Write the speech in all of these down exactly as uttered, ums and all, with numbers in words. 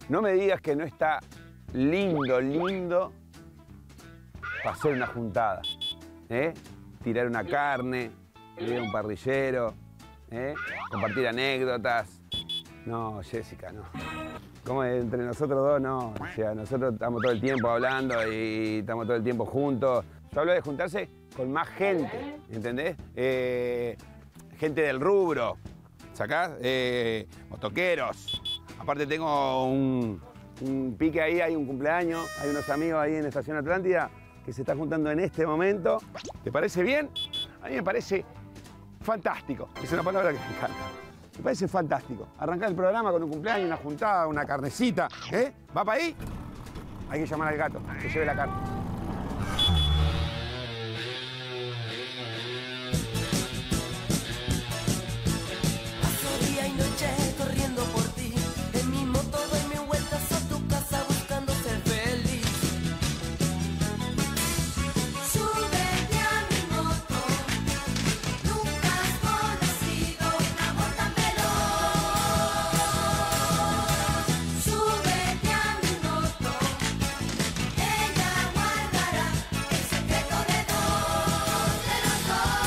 No me digas que no está lindo, lindo para hacer una juntada, ¿eh? Tirar una carne, ir a un parrillero, ¿eh? Compartir anécdotas. No, Jessica, no. Como entre nosotros dos, no. O sea, nosotros estamos todo el tiempo hablando y estamos todo el tiempo juntos. Yo hablo de juntarse con más gente, ¿entendés? Eh, gente del rubro, ¿sacás? Eh, motoqueros. Aparte tengo un, un pique ahí, hay un cumpleaños, hay unos amigos ahí en Estación Atlántida que se está juntando en este momento. ¿Te parece bien? A mí me parece fantástico. Es una palabra que me encanta. Me parece fantástico. Arrancar el programa con un cumpleaños, una juntada, una carnecita. ¿Eh? ¿Va para ahí? Hay que llamar al gato, que lleve la carne. Paso día y noche corriendo por ti. En mi moto doy mis vueltas a tu casa buscando ser feliz. Súbete a mi moto. Nunca has conocido un amor tan veloz. Súbete a mi moto. Ella guardará el secreto de dos, de los dos.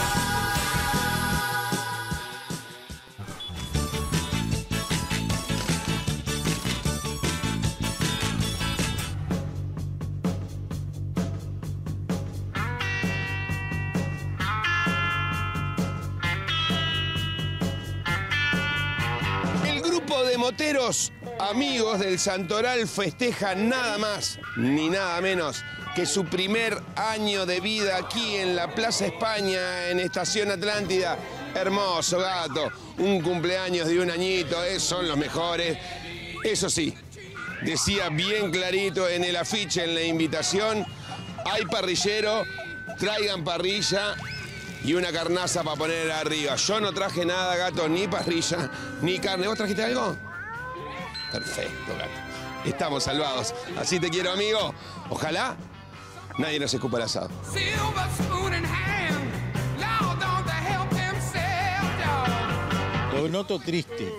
El grupo de moteros amigos del Santoral festeja nada más ni nada menos que su primer año de vida aquí en la Plaza España, en Estación Atlántida. Hermoso, gato. Un cumpleaños de un añito, eh, son los mejores. Eso sí, decía bien clarito en el afiche, en la invitación, hay parrillero, traigan parrilla y una carnaza para poner arriba. Yo no traje nada, gato, ni parrilla, ni carne. ¿Vos trajiste algo? Perfecto, gato. Estamos salvados. Así te quiero, amigo. Ojalá nadie nos escupa el asado. Silver spoon in hand, Lord, don't help himself, dog. Lo noto triste.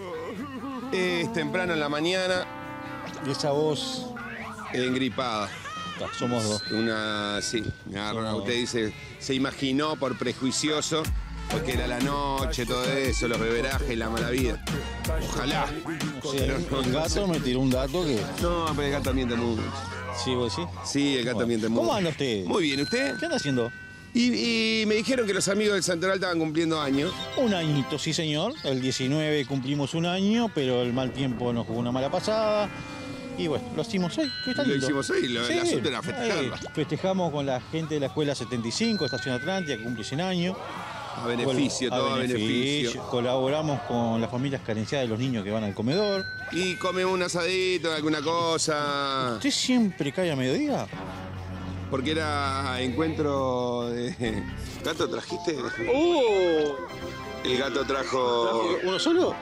Es temprano en la mañana, Y esa voz, engripada. ta, somos dos. Una, sí, me agarra. Somos Usted dos. dice, se imaginó por prejuicioso, porque era la noche, todo eso, los beberajes, la mala vida. Ojalá. O sea, Pero no, el gato me tiró un dato que... No, pero el gato miente mucho. ¿Sí, vos decís? Sí, el gato Bueno. miente mucho. ¿Cómo anda usted? Muy bien, ¿usted? ¿Qué anda haciendo? Y, y me dijeron que los amigos del Santoral estaban cumpliendo años. Un añito, sí señor. El diecinueve cumplimos un año, pero el mal tiempo nos jugó una mala pasada. Y bueno, lo hicimos hoy. ¿Qué está Lo lindo? hicimos hoy, lo- el asunto era festejarlo. eh, festejamos con la gente de la Escuela setenta y cinco, Estación Atlántida, que cumple cien años. A beneficio, Col- todo a beneficio. Colaboramos con las familias carenciadas de los niños que van al comedor. Y come un asadito, alguna cosa. ¿Usted siempre cae a mediodía? Porque era encuentro de... ¿Gato trajiste? ¡Oh! El gato trajo... ¿Uno solo?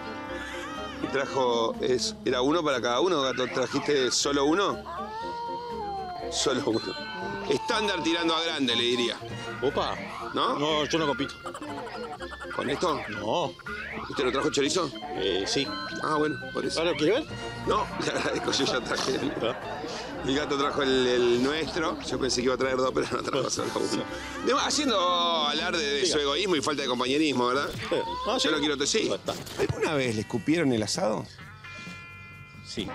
Trajo... Es, ¿Era uno para cada uno, gato? ¿Trajiste solo uno? Solo uno. Estándar tirando a grande, le diría. Opa. ¿No? No, yo no compito. ¿Con esto? No. ¿Usted no trajo chorizo? Eh, sí. Ah, bueno, por eso. ¿Ahora quiere ver? No, le agradezco, yo ya traje el... El gato trajo el, el nuestro. Yo pensé que iba a traer dos, pero no trajo solo uno. De- haciendo alarde de su egoísmo y falta de compañerismo, ¿verdad? Ah, Yo lo quiero te sí. Ya está. ¿Alguna vez le escupieron el asado? Sí.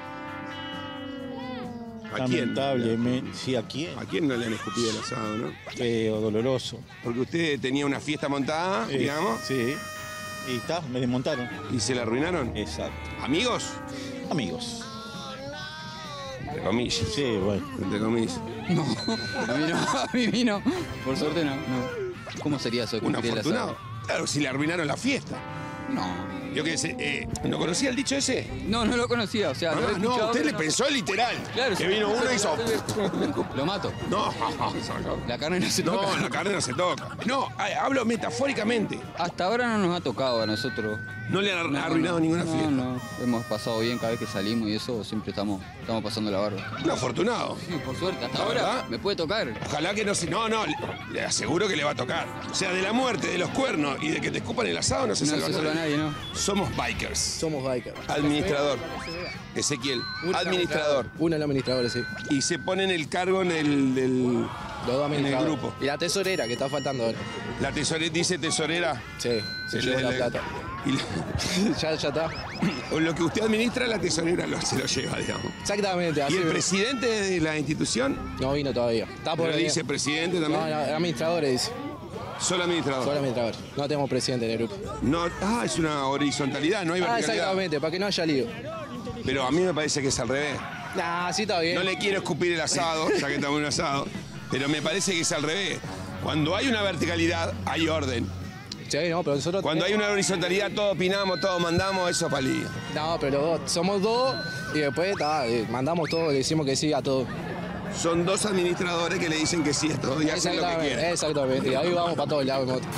¿A quién? Lamentablemente. Sí, ¿a quién? ¿A quién no le han escupido el asado, no? Feo, doloroso. Porque usted tenía una fiesta montada, Eh, digamos, Sí. Y está, me desmontaron. y se la arruinaron. Exacto. ¿Amigos? Amigos. Entre comillas. Sí, bueno. Entre comillas. No, a mí no, a mí no. Por suerte no, no. ¿Cómo sería eso de Un cumplir el afortunado. asado? Claro, si le arruinaron la fiesta. No. Yo qué sé, eh, ¿no conocía el dicho ese? No, no lo conocía, o sea, Ah, lo he no, escuchado, usted pero le no. pensó literal. Claro, que sí. vino uno y hizo... Lo mato. No, La carne no se toca. no, la carne no se toca. No, a- hablo metafóricamente. Hasta ahora no nos ha tocado a nosotros. No le han No, arruinado no, ninguna no, fiesta. No, hemos pasado bien cada vez que salimos y eso, siempre estamos, estamos pasando la barba. Un afortunado. Sí, por suerte, hasta ¿La ahora verdad? me puede tocar. Ojalá que no se... No, no, le, le aseguro que le va a tocar. O sea, de la muerte, de los cuernos y de que te escupan el asado no se No salva se salva nadie. nadie, ¿no? Somos bikers. Somos bikers. Administrador. Ezequiel, Un administrador. Uno de los administradores, sí. Y se ponen el cargo en el, del- Los dos en el administradores. grupo. Y la tesorera, que está faltando ahora. La tesorera, dice tesorera. Sí, se El- llevó la el- plata. Y la- ya, ya está. o lo que usted administra, la tesorera lo, se lo lleva, digamos. Exactamente. ¿Y así el me- presidente de la institución? No vino todavía. Está por ¿Pero venir. dice presidente No, también? no, administradores dice. Solo administrador. Solo administrador. No tenemos presidente en el grupo. No, ah, es una horizontalidad, no hay Ah, verticalidad. exactamente, para que no haya lío. Pero a mí me parece que es al revés. Nah, sí está bien. No le quiero escupir el asado, ya que estamos en un asado, pero me parece que es al revés. Cuando hay una verticalidad, hay orden. Sí, no, pero nosotros. Cuando hay una horizontalidad, todos opinamos, todos mandamos, eso es palía. No, pero los dos- somos dos y después ta, eh, mandamos todo, le decimos que sí a todo. Son dos administradores que le dicen que sí a todo y hacen lo que Exactamente, quieren. exactamente. Y ahí vamos para todos lados en moto.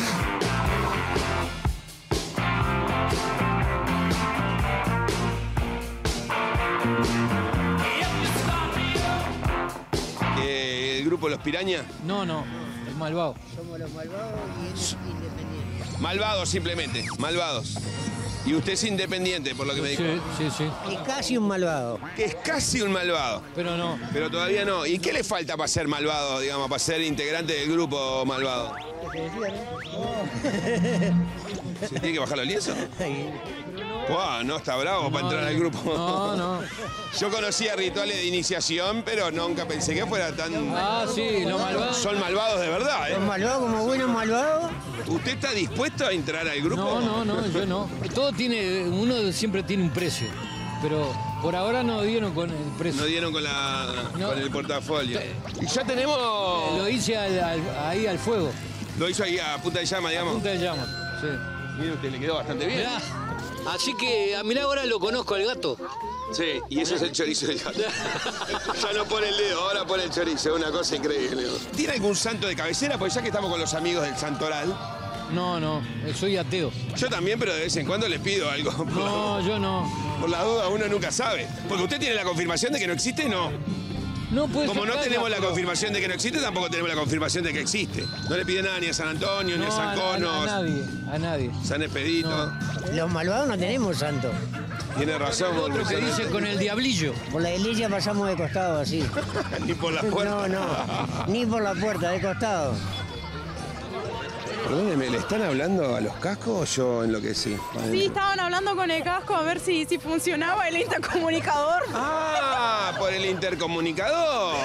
Eh, ¿El grupo Los Pirañas? No, no, el malvado. Somos los malvados y es independiente. Malvados simplemente, malvados. Y usted es independiente, por lo que me dijo. Sí, sí, sí. Es casi un malvado. Que es casi un malvado. Pero no. Pero todavía no. ¿Y qué le falta para ser malvado, digamos, para ser integrante del grupo malvado? ¿Se tiene que bajar los lienzos? Wow, no está bravo para No, entrar al grupo. No, no. Yo conocía rituales de iniciación, pero nunca pensé que fuera tan... Ah, sí, los malvados. Son malvados de verdad, Los ¿eh? malvados como buenos malvados. ¿Usted está dispuesto a entrar al grupo? No, no, no, yo no. Todo tiene, uno siempre tiene un precio. Pero por ahora no dieron con el precio. No dieron con, la, No. con el portafolio. Y ya tenemos... Lo hice al- al- ahí al fuego. Lo hizo ahí a punta de llama, digamos. Punta de llama. Sí. Mire usted, le quedó bastante bien. Mirá, así que, mirá, ahora lo conozco al gato. Sí, y eso es el chorizo del gato. Ya no pone el dedo, ahora pone el chorizo, es una cosa increíble. ¿Tiene algún santo de cabecera? Pues ya que estamos con los amigos del Santoral. No, no, soy ateo. Yo también, pero de vez en cuando les pido algo. Por, No, la, yo no. por la duda, uno nunca sabe. Porque usted tiene la confirmación de que no existe, no. No puede Como ser no caca, tenemos la pero- confirmación de que no existe, tampoco tenemos la confirmación de que existe. No le pide nada ni a San Antonio, ni a No, San a, a- Conos, a nadie, a nadie. San Expedito. Los malvados no tenemos santo. Tiene razón. Otro que impresionante. dice con el diablillo. Por la iglesia pasamos de costado así. Ni por la puerta. No, no. Ni por la puerta, de costado. Perdóneme, ¿le están hablando a los cascos o yo enloquecí? Sí, estaban hablando con el casco a ver si, si funcionaba el intercomunicador. Ah, por el intercomunicador.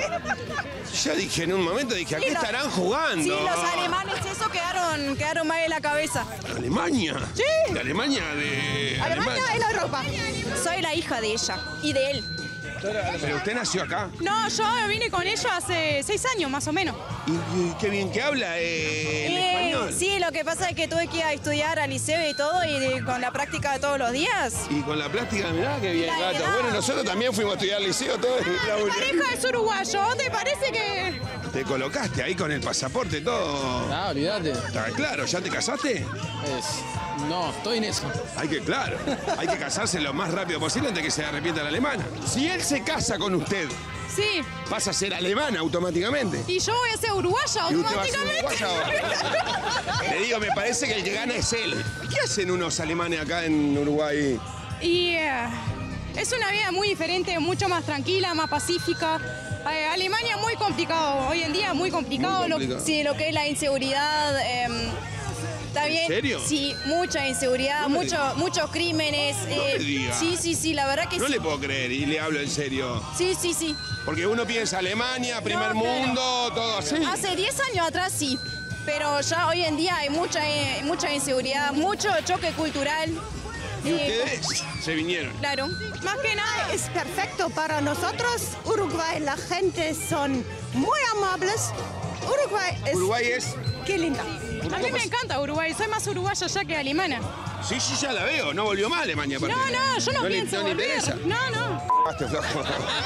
Yo dije en un momento, dije, ¿a qué Sí, los- estarán jugando? Sí, los alemanes, eso quedaron, quedaron mal en la cabeza. ¿Alemania? Sí. ¿De Alemania? De Alemania es la Europa. Soy la hija de ella y de él. Pero usted nació acá. No, yo vine con ellos hace seis años más o menos. Y, y qué bien que habla eh, el Eh, español. sí, lo que pasa es que tuve que ir a estudiar al liceo y todo, y de- con la práctica de todos los días. Y con la plástica, mirá qué bien, La gato. edad. Bueno, nosotros también fuimos a estudiar al liceo todo. Mi pareja es uruguayo, ¿te parece que...? Te colocaste ahí con el pasaporte todo. Ah, olvídate. Está claro, ¿ya te casaste? Es- No, estoy en eso. Hay que, claro, hay que casarse lo más rápido posible antes que se arrepienta la alemana. Si él se casa con usted, Sí, pasa a ser alemana automáticamente. y yo voy a ser uruguaya Y usted va a ser automáticamente. uruguaya ahora. Le digo, me parece que el que gana es él. ¿Qué hacen unos alemanes acá en Uruguay? Y eh, es una vida muy diferente, mucho más tranquila, más pacífica. Eh, Alemania muy complicado, hoy en día muy complicado. Muy Lo, complicado. sí, lo que es la inseguridad. eh, ¿Está bien? serio? Sí, mucha inseguridad, No me mucho, muchos crímenes. me diga. Sí, sí, sí, la verdad que No sí. le puedo creer y le hablo en serio. Sí, sí, sí. Porque uno piensa Alemania, primer No, claro. mundo, todo así. Hace diez años atrás sí, pero ya hoy en día hay mucha, eh, mucha inseguridad, mucho choque cultural. Y Eh, ustedes se vinieron. Claro, más que nada Es perfecto para nosotros. Uruguay, la gente son muy amables. Uruguay es... Uruguay es... Qué linda. A mí me encanta Uruguay, soy más uruguaya ya que alemana. Sí, sí, ya la veo. No volvió más Alemania. aparte. No, no, yo no, le- pienso no le volver. interesa. No, no. Hazte flojo.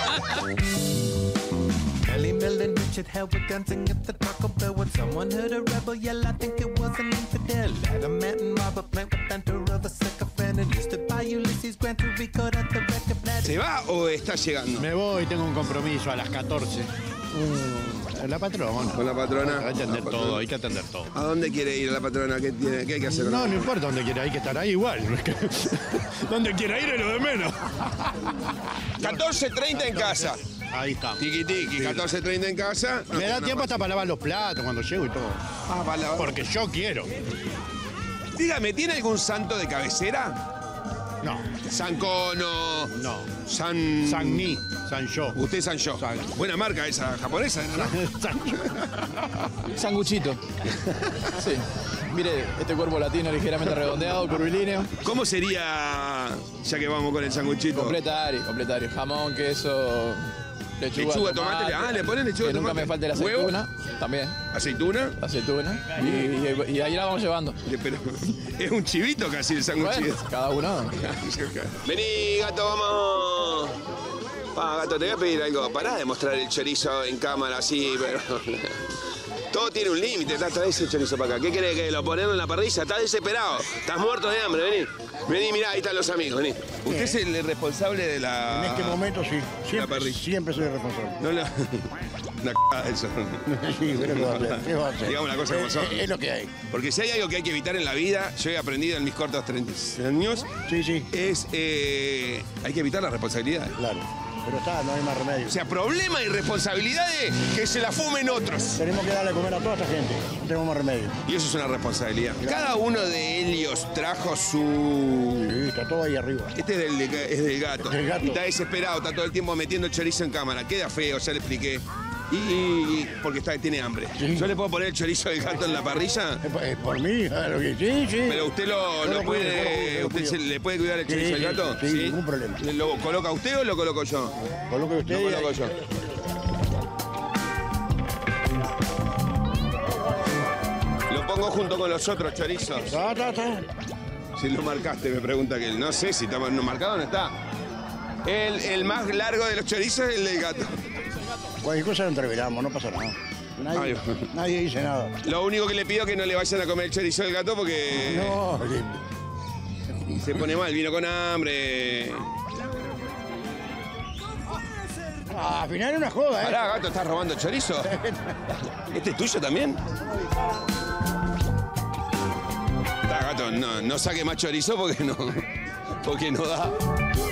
Ellie Millen, Richard Howard dancing at the Taco Bell when someone heard a rebel yell. I think it was an infidel. Adam Manton, Robert Plant, with Banter of a sycophant. And used to buy Ulysses Grant to record at the record plant. ¿Se va o está llegando? Me voy, tengo un compromiso a las catorce. La patrona. ¿Con la patrona? Hay que atender La todo, patrona. hay que atender todo. ¿A dónde quiere ir la patrona? ¿Qué, tiene, qué hay que hacer? con No, la no patrona? importa dónde quiera, hay que estar ahí igual. Donde quiera ir es lo de menos. catorce treinta en casa. Ahí está. Tiki tiki, catorce treinta en casa. Me da tiempo hasta para lavar los platos cuando llego y todo. Ah, para lavar. Porque yo quiero. Dígame, ¿tiene algún santo de cabecera? No. San Cono. No. San. San Ni. San Yo. Usted San Yo. San- Buena marca esa japonesa, ¿no? San Yo. Sanguchito. Sí. Mire, este cuerpo latino ligeramente redondeado, curvilíneo. ¿Cómo sería, ya que vamos con el sanguchito? Completario, completario. Jamón, queso, lechuga, Lechuga, tomate. Ah, ¿le ponen lechuga, que nunca tomate? me falte la ¿Huevo? aceituna. También. ¿Aceituna? Aceituna. Y, y- y ahí la vamos llevando. Pero es un chivito casi el sanguchito. Bueno, cada uno. Vení, gato, vamos. Ah, gato, te voy a pedir algo. Pará de mostrar el chorizo en cámara así, pero. Todo tiene un límite. Trae ese chorizo para acá. ¿Qué querés que lo ponemos en la parrilla? Estás desesperado. Estás muerto de hambre. Vení. Vení, mirá, ahí están los amigos. Vení. ¿Usted es el responsable de la. En este momento sí. la Siempre, parrilla? siempre soy el responsable. No la. Una c eso. Sí, pero ¿qué va a hacer? ¿Qué va a hacer? Digamos la cosa como Es- son. es- es lo que hay. Porque si hay algo que hay que evitar en la vida, yo he aprendido en mis cortos treinta años, Sí, sí. es. eh, hay que evitar las responsabilidades. Claro. Pero está, no hay más remedio. O sea, problema y responsabilidades que se la fumen otros. Tenemos que darle a comer a toda esta gente. No tenemos más remedio. Y eso es una responsabilidad. Cada uno de ellos trajo su. Sí, está todo ahí arriba. Este es del, de- es del gato. Del gato. Y está desesperado, está todo el tiempo metiendo el chorizo en cámara. Queda feo, ya le expliqué. Y, y- porque está, tiene hambre. Sí. ¿Yo le puedo poner el chorizo del gato en la parrilla? Es por, es por mí, claro que sí, sí. Pero usted lo, Yo lo lo cuido, yo lo puede. cuido, yo lo ¿Usted cuido. se- le puede cuidar el Sí, chorizo sí, del gato? sí, ningún problema. ¿Lo coloca usted o lo coloco yo? Coloque usted. Lo y- coloco yo. Lo pongo junto con los otros chorizos. Está, está, está. Si lo marcaste, me pregunta aquel. No sé si está no marcado o no está. El, el más largo de los chorizos es el del gato. Cualquier cosa lo entreveramos, no pasa nada. Nadie, Ay. nadie dice nada. Lo único que le pido es que no le vayan a comer el chorizo del gato porque No, se pone mal, vino con hambre. ah, al final es una joda, ¿eh? Pará, gato, ¿estás robando chorizo? ¿Este es tuyo también? Está, gato, no, no saque más chorizo porque no, porque no da.